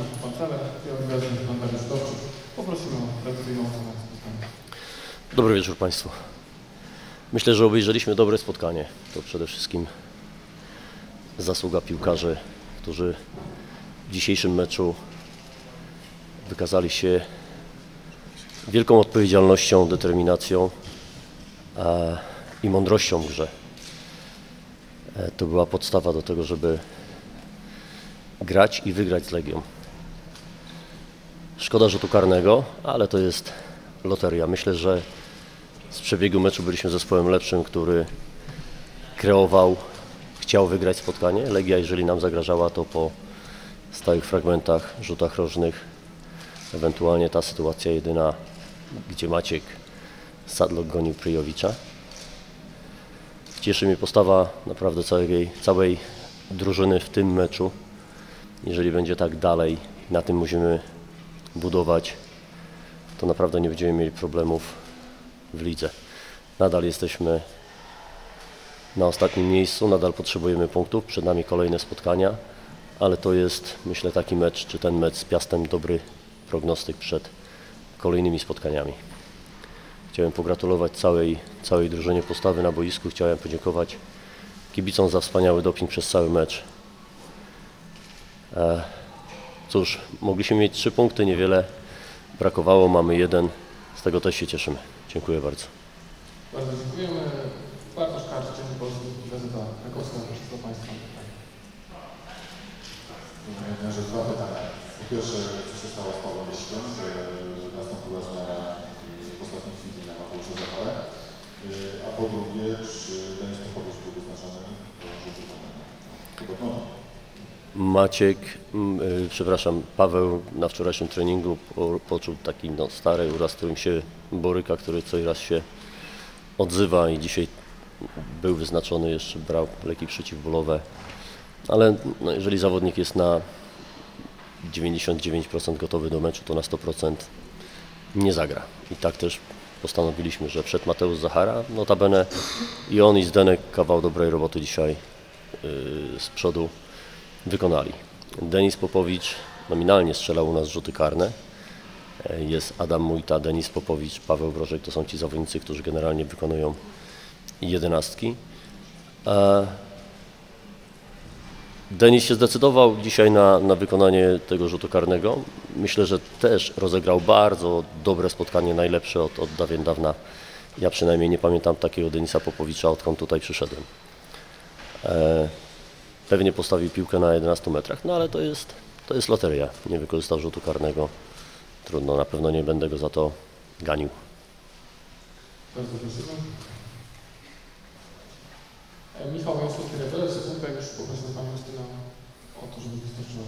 pan trener, i pan Dariusz Dowczyk. Poprosimy o tradycyjną ocenę spotkania. Dobry wieczór Państwu. Myślę, że obejrzeliśmy dobre spotkanie. To przede wszystkim zasługa piłkarzy, którzy w dzisiejszym meczu wykazali się wielką odpowiedzialnością, determinacją i mądrością w grze. To była podstawa do tego, żeby grać i wygrać z Legią. Szkoda rzutu karnego, ale to jest loteria. Myślę, że z przebiegu meczu byliśmy zespołem lepszym, który kreował, chciał wygrać spotkanie. Legia, jeżeli nam zagrażała, to po stałych fragmentach, rzutach rożnych, ewentualnie ta sytuacja jedyna, gdzie Maciek Sadlok gonił Pryjowicza. Cieszy mnie postawa naprawdę całej drużyny w tym meczu. Jeżeli będzie tak dalej, na tym musimy budować, to naprawdę nie będziemy mieli problemów w lidze. Nadal jesteśmy na ostatnim miejscu, nadal potrzebujemy punktów, przed nami kolejne spotkania, ale to jest, myślę, taki mecz, czy ten mecz z Piastem, dobry prognostyk przed kolejnymi spotkaniami. Chciałem pogratulować całej drużynie postawy na boisku, chciałem podziękować kibicom za wspaniały doping przez cały mecz. Cóż, mogliśmy mieć 3 punkty, niewiele brakowało, mamy 1, z tego też się cieszymy. Dziękuję bardzo. Bardzo dziękujemy. Bartosz Karcz, Część Polski, Gazeta Krakowska, proszę do Państwa. Że 2 pytania. Po pierwsze, co się stało z Pawłem Myślem, że nastąpiła zmiana w ostatniej chwili na Mateusza Zacharę, a po drugie, czy Denis Popović był wyznaczony do rzutu karnego? Paweł na wczorajszym treningu poczuł taki stary uraz, którym się boryka, który co raz się odzywa i dzisiaj był wyznaczony, jeszcze brał leki przeciwbólowe, ale jeżeli zawodnik jest na 99% gotowy do meczu, to na 100% nie zagra. I tak też postanowiliśmy, że przed Mateusz Zachara, notabene i on i Zdenek kawał dobrej roboty dzisiaj z przodu wykonali. Denis Popowicz nominalnie strzelał u nas rzuty karne. Jest Adam Mujta, Denis Popowicz, Paweł Brożek, to są ci zawodnicy, którzy generalnie wykonują 11. Denis się zdecydował dzisiaj na wykonanie tego rzutu karnego. Myślę, że też rozegrał bardzo dobre spotkanie, najlepsze od dawien dawna. Ja przynajmniej nie pamiętam takiego Denisa Popowicza, odkąd tutaj przyszedłem. Pewnie postawił piłkę na 11 metrach, no ale to jest loteria. Nie wykorzystał rzutu karnego. Trudno, na pewno nie będę go za to ganił. Bardzo prosimy. Michał Jankowski, redaktor, sekundkę, już poproszę Panią Justynę o to, żeby wystarczyła.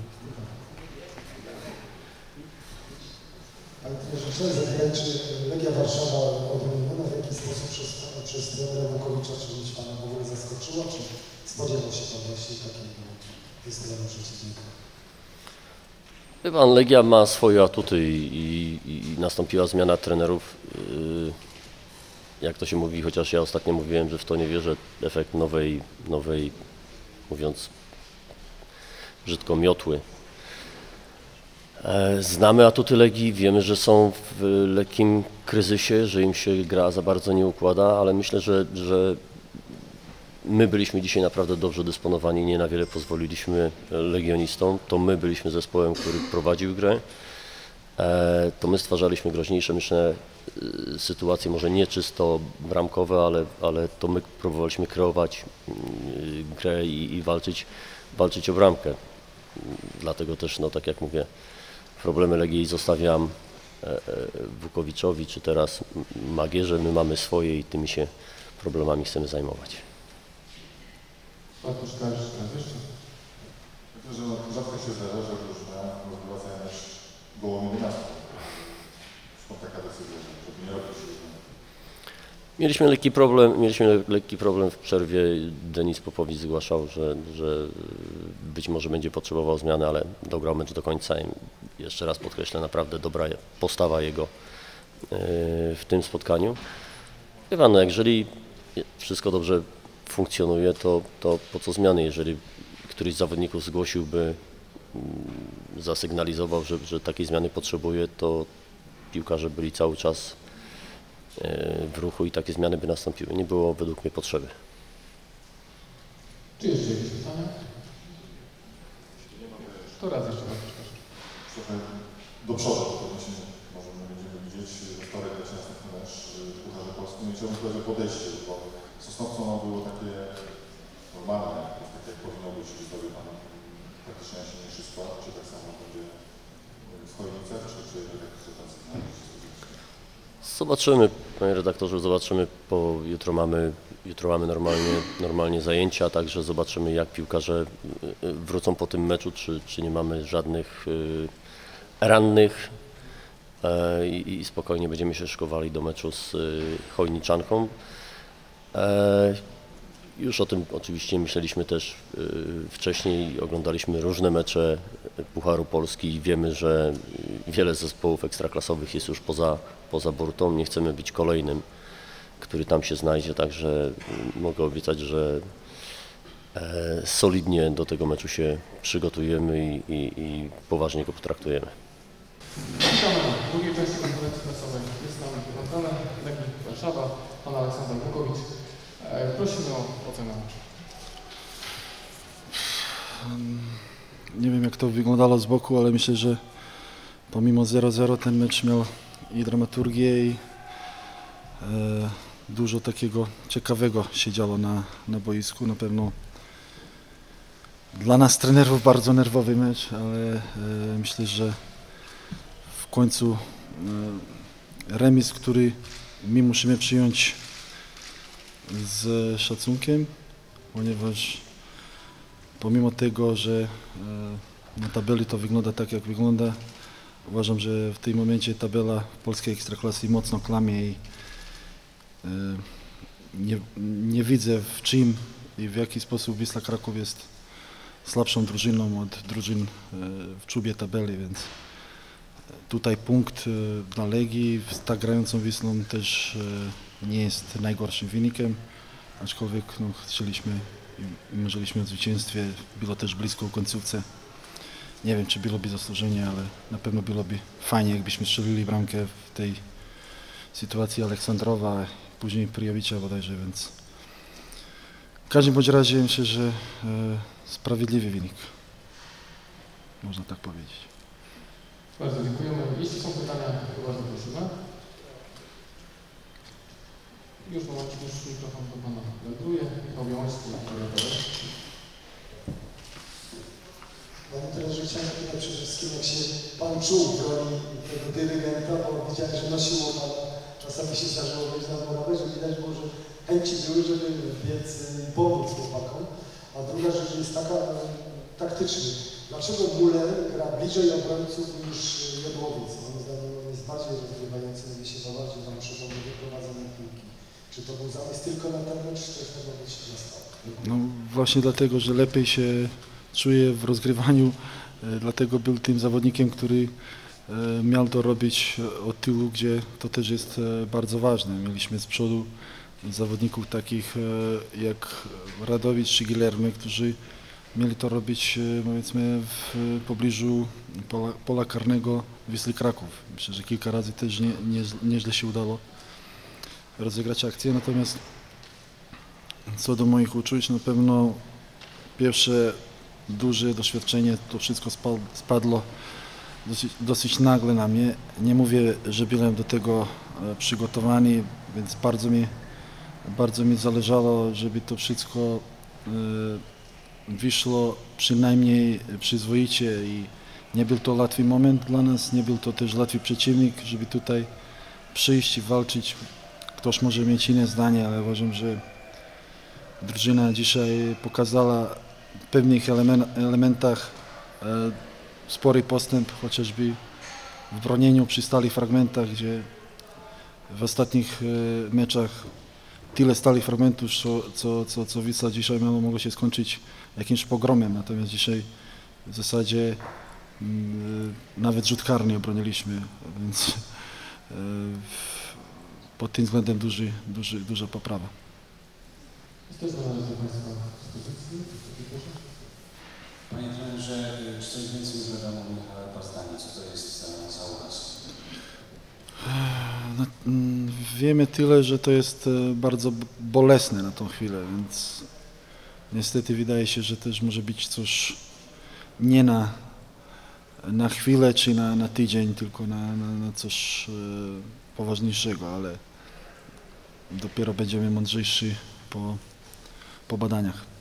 Ale chciałem zapytać, czy Legia Warszawa odmieniona w jakiś sposób przez trenera Wukowicza, czy być Pana w ogóle zaskoczyła, czy spodziewał się Pan właśnie takiego wystawienia przeciwnika? Pan, Legia ma swoje atuty i nastąpiła zmiana trenerów. Jak to się mówi, chociaż ja ostatnio mówiłem, że w to nie wierzę, efekt nowej, mówiąc brzydko, miotły. Znamy atuty Legii, wiemy, że są w lekkim kryzysie, że im się gra za bardzo nie układa, ale myślę, że my byliśmy dzisiaj naprawdę dobrze dysponowani, nie na wiele pozwoliliśmy legionistom. To my byliśmy zespołem, który prowadził grę. To my stwarzaliśmy groźniejsze, myślę, sytuacje, może nie czysto bramkowe, ale to my próbowaliśmy kreować grę i walczyć o bramkę. Dlatego też, no tak jak mówię, problemy Legii zostawiam Wukowiczowi, czy teraz Magierze. My mamy swoje i tymi się problemami chcemy zajmować. Bartosz Karcz, jeszcze? Myślę, że rzadko się zdarza, że drużyna odbywa zajmować gołą 11. Skąd taka decyzja, żeby nie robić? Mieliśmy lekki problem w przerwie. Denis Popowicz zgłaszał, że być może będzie potrzebował zmiany, ale dograł mecz do końca. I jeszcze raz podkreślę, naprawdę dobra postawa jego w tym spotkaniu. Wie pan, no, jeżeli wszystko dobrze funkcjonuje, to po co zmiany? Jeżeli któryś z zawodników zgłosiłby zasygnalizował, że takiej zmiany potrzebuje, to piłkarze byli cały czas w ruchu i takie zmiany by nastąpiły. Nie było według mnie potrzeby. Czy jeszcze jakieś pytania? To raz jeszcze raz. Trochę do przodu, to myślę, może my będziemy widzieć. We wtorek leci następny mecz w Pucharze Polskim. I chciałbym powiedzieć o podejściu, bo Sosnowcu było takie normalne, tak jak powinno być w historii tam praktycznie najsilniejszy skład. Czy tak samo będzie w Chojnicach, czy jak sytuacja znajdzie się? Zobaczymy, panie redaktorze, zobaczymy, bo jutro mamy normalnie zajęcia, także zobaczymy, jak piłkarze wrócą po tym meczu, czy nie mamy żadnych rannych i spokojnie będziemy się szykowali do meczu z Chojniczanką. Już o tym oczywiście myśleliśmy też wcześniej, oglądaliśmy różne mecze Pucharu Polski i wiemy, że wiele zespołów ekstraklasowych jest już poza burtą. Nie chcemy być kolejnym, który tam się znajdzie, także mogę obiecać, że solidnie do tego meczu się przygotujemy i poważnie go potraktujemy. Witamy w drugiej części konferencji prasowej. Jest z nami trener Legii Warszawa, pan Aleksander Łukowicz. Prosimy o ocenę. Nie wiem, jak to wyglądało z boku, ale myślę, że pomimo 0-0 ten mecz miał i dramaturgię, i dużo takiego ciekawego się działo na boisku. Na pewno dla nas trenerów bardzo nerwowy mecz, ale myślę, że w końcu remis, który my musimy przyjąć z szacunkiem, ponieważ pomimo tego, że na tabeli to wygląda tak, jak wygląda, uważam, że w tym momencie tabela w polskiej ekstraklasy mocno kłamie i nie widzę, w czym i w jaki sposób Wisła Kraków jest słabszą drużyną od drużyn w czubie tabeli, więc tutaj punkt dla Legii z tak grającą Wisłą też nie jest najgorszym wynikiem, aczkolwiek chcieliśmy i marzyliśmy o zwycięstwie, było też blisko w końcówce. Nie wiem, czy byłoby zasłużenie, ale na pewno byłoby fajnie, jakbyśmy strzelili bramkę w tej sytuacji Aleksandrowa, później Prijowicza bodajże, więc w każdym bądź razie myślę, że sprawiedliwy wynik, można tak powiedzieć. Bardzo dziękujemy. Jeśli są pytania, to bardzo prosimy. Już momencik, już mikrofon do pana wędruje. Michał Białoński, Panie trenerze, chciałem zapytać przede wszystkim, jak się pan czuł w roli tego dyrygenta, bo widziałem, że nosiło pan, czasami się zdarzyło być na morowe, że widać było, że chęci były, żeby biec i pomóc chłopakom. A druga rzecz jest taka taktyczna. Dlaczego Muller gra bliżej obrońców niż Jodłowiec? Moim zdaniem on jest bardziej rozgrywający, się bardziej tam przychodzą wyprowadzone piłki. Czy to był zamysł tylko na ten mecz, czy też mogło być zostało? No właśnie dlatego, że lepiej się czuje w rozgrywaniu, dlatego był tym zawodnikiem, który miał to robić od tyłu, gdzie to też jest bardzo ważne. Mieliśmy z przodu zawodników takich jak Radowicz czy Guilherme, którzy mieli to robić, powiedzmy, w pobliżu pola karnego Wisły Kraków. Myślę, że kilka razy też nieźle się udało rozegrać akcję, natomiast co do moich uczuć, na pewno pierwsze duże doświadczenie, to wszystko spadło dosyć nagle na mnie. Nie mówię, że byłem do tego przygotowany, więc bardzo mi zależało, żeby to wszystko wyszło przynajmniej przyzwoicie i nie był to łatwy moment dla nas, nie był to też łatwy przeciwnik, żeby tutaj przyjść i walczyć. Ktoś może mieć inne zdanie, ale uważam, że drużyna dzisiaj pokazała w pewnych elementach spory postęp, chociażby w bronieniu przy stałych fragmentach, gdzie w ostatnich meczach tyle stałych fragmentów, co Wisła dzisiaj mogło się skończyć jakimś pogromem, natomiast dzisiaj w zasadzie nawet rzut karny obroniliśmy, więc pod tym względem duża poprawa. Panie trenerze, czy coś więcej już wiadomo o Michale Wiemy tyle, że to jest bardzo bolesne na tą chwilę, więc niestety wydaje się, że też może być coś nie na chwilę czy na tydzień, tylko na coś poważniejszego, ale dopiero będziemy mądrzejsi po badaniach.